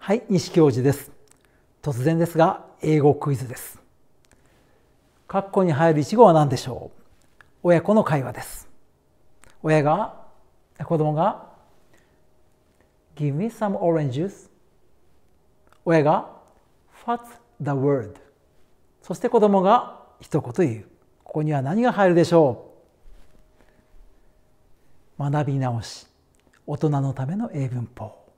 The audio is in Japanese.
はい、西教授です。突然ですが、英語クイズです。括弧に入る一語は何でしょう。親子の会話です。子供が Give me some oranges。親が What's the word。そして子供が一言言う。ここには何が入るでしょう。学び直し、大人のための英文法。